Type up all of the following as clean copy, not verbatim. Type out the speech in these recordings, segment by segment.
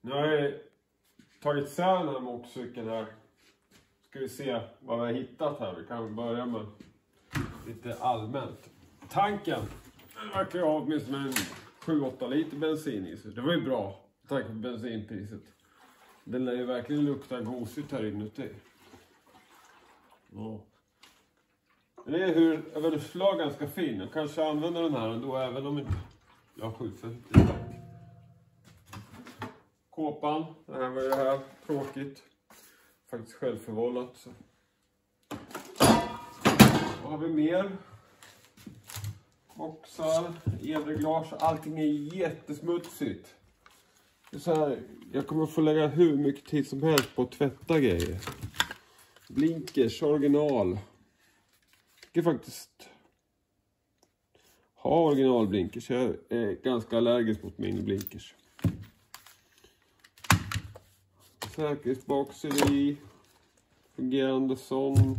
Nu har jag tagit isär den här motorcykeln här. Ska vi se vad vi har hittat här. Vi kan börja med lite allmänt. Tanken. Den verkar ju ha åtminstone 7-8 liter bensin i sig. Det var ju bra. Tack för bensinpriset. Den lär ju verkligen lukta gosigt här inuti. Ja. Men det är hur överslag ganska fin. Jag kanske använder den här ändå även om inte jag har 750. Kåpan. Det här var ju det här. Tråkigt. Faktiskt självförvållat. Så. Vad har vi mer? Boxar. Elreglage. Allting är jättesmutsigt. Det är så här, jag kommer få lägga hur mycket tid som helst på att tvätta grejer. Blinkers original. Jag ska faktiskt ha originalblinkers. Jag är ganska allergisk mot mini-blinkers. Säkerhetsboxer i. Fungerande sån.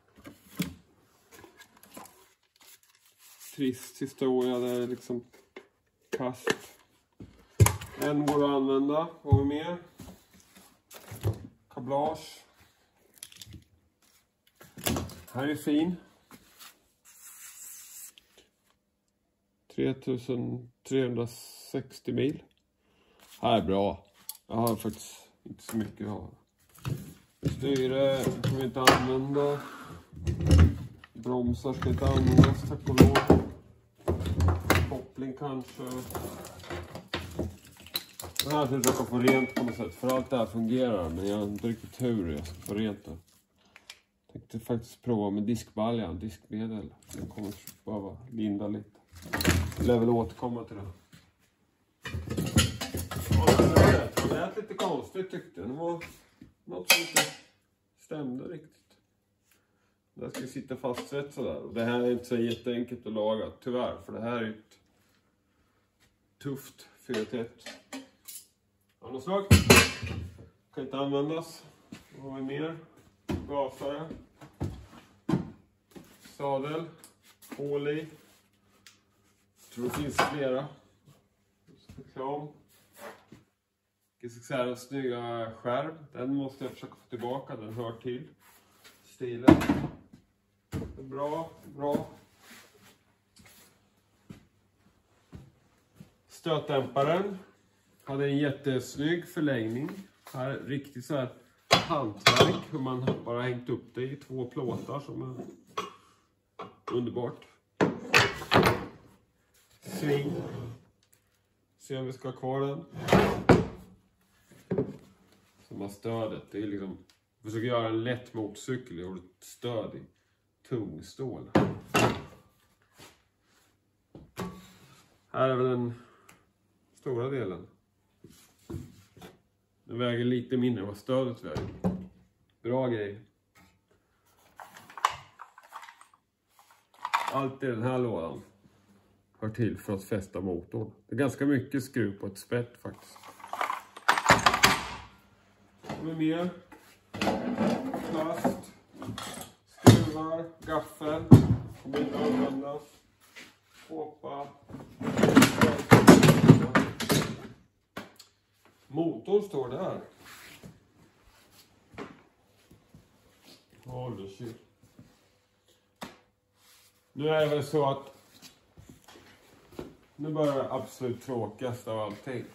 Trist historia där liksom kast. En går att använda. Vad har vi mer? Kablage. Här är fin. 3360 mil. Här är bra. Jag har faktiskt inte så mycket att ha. Styre kan vi inte använda. Bromsar ska inte användas, tack och lov. Koppling kanske. Det här ska jag försöka få rent på något sätt. För allt det här fungerar. Men jag har inte riktigt hur jag ska få rent det. Jag tänkte faktiskt prova med diskbaljan, diskmedel. Jag kommer bara linda lite. Jag lär väl återkomma till det. Det lät lite konstigt tyckte jag. Det var något som inte stämde riktigt. Det ska sitta fastsvett sådär. Och det här är inte så jätteenkelt att laga, tyvärr. För det här är ett tufft 4-1. Annars slag. Kan inte användas. Vad har vi mer? Gasare. Sadel. Hål i. Jag tror det finns flera. Reklam. Den snygga skärm. Den måste jag försöka få tillbaka. Den hör till stilen. Bra, bra. Stötdämparen. Hade en jättesnygg förlängning. Här riktigt så här hantverk. Hur man bara hängt upp det i 2 plåtar som är underbart. Sving. Se om vi ska ha kvar den. Som har stödet. Det är liksom. Jag försöker göra en lätt motorcykel. Jag har ett stöd i tungstål. Här är väl den stora delen. Den väger lite mindre än vad stödet väger. Bra grej. Allt i den här lådan hör till för att fästa motorn. Det är ganska mycket skruv på ett spett faktiskt. Vad är mer? Plast. Skruvar. Gaffel. Kommer inte användas. Kåpa. Motor står där. Åldershit. Nu är det väl så att nu börjar det absolut tråkigaste av allting.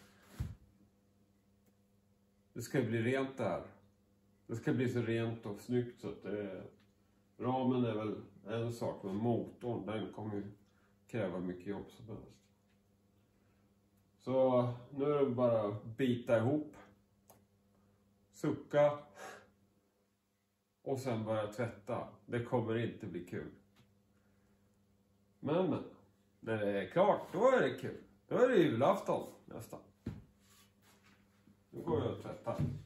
Det ska bli rent där. Det ska bli så rent och snyggt så att det, ramen är väl en sak, men motorn den kommer ju kräva mycket jobb som helst. Så nu är det bara att bita ihop, sucka och sen börja tvätta. Det kommer inte bli kul. Men när det är klart, då är det kul. Då är det julafton nästan. Nu går jag och tvättar.